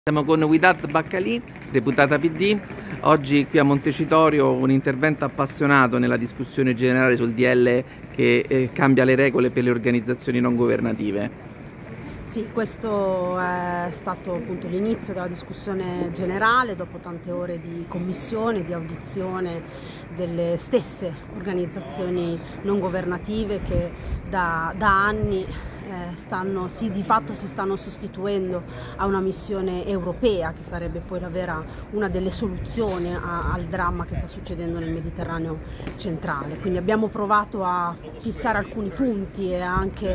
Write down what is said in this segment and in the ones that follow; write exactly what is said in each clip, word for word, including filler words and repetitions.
Siamo con Widad Baccalì, deputata P D. Oggi qui a Montecitorio un intervento appassionato nella discussione generale sul D L che eh, cambia le regole per le organizzazioni non governative. Sì, questo è stato appunto l'inizio della discussione generale dopo tante ore di commissione, di audizione delle stesse organizzazioni non governative che da, da anni eh, stanno, sì, di fatto si stanno sostituendo a una missione europea che sarebbe poi la vera, una delle soluzioni a, al dramma che sta succedendo nel Mediterraneo centrale. Quindi abbiamo provato a fissare alcuni punti e anche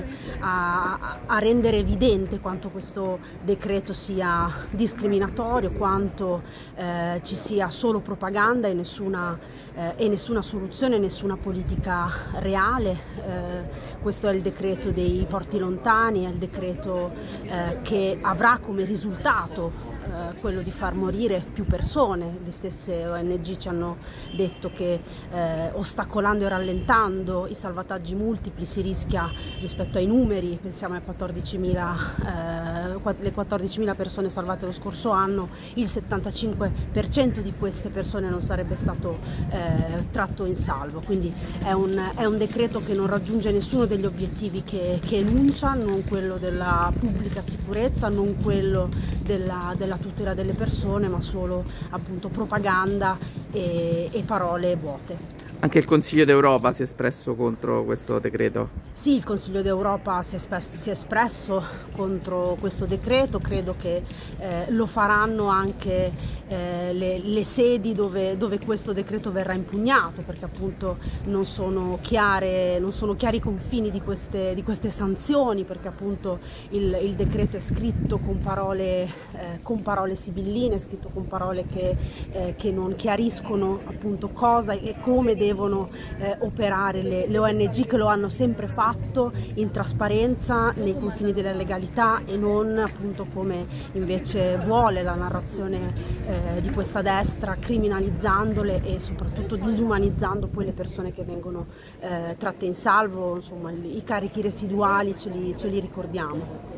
a, a rendere evidente quanto questo decreto sia discriminatorio, quanto eh, ci sia solo propaganda e nessuna, eh, e nessuna soluzione, nessuna politica reale. Eh, questo è il decreto dei porti lontani, è il decreto eh, che avrà come risultato Eh, quello di far morire più persone. Le stesse O N G ci hanno detto che eh, ostacolando e rallentando i salvataggi multipli si rischia, rispetto ai numeri, pensiamo alle quattordicimila eh, le quattordicimila persone salvate lo scorso anno, il settantacinque per cento di queste persone non sarebbe stato eh, tratto in salvo. Quindi è un, è un decreto che non raggiunge nessuno degli obiettivi che, che enuncia, non quello della pubblica sicurezza, non quello della, della tutela delle persone, ma solo appunto propaganda e, e parole vuote. Anche il Consiglio d'Europa si è espresso contro questo decreto. Sì, il Consiglio d'Europa si, si è espresso contro questo decreto, credo che eh, lo faranno anche eh, le, le sedi dove, dove questo decreto verrà impugnato, perché appunto non sono, chiare, non sono chiari i confini di queste, di queste sanzioni, perché appunto il, il decreto è scritto con parole, eh, con parole sibilline, è scritto con parole che, eh, che non chiariscono appunto cosa e come devono eh, operare le, le O N G, che lo hanno sempre fatto in trasparenza nei confini della legalità e non appunto come invece vuole la narrazione eh, di questa destra, criminalizzandole e soprattutto disumanizzando poi le persone che vengono eh, tratte in salvo. Insomma, i carichi residuali ce li, ce li ricordiamo.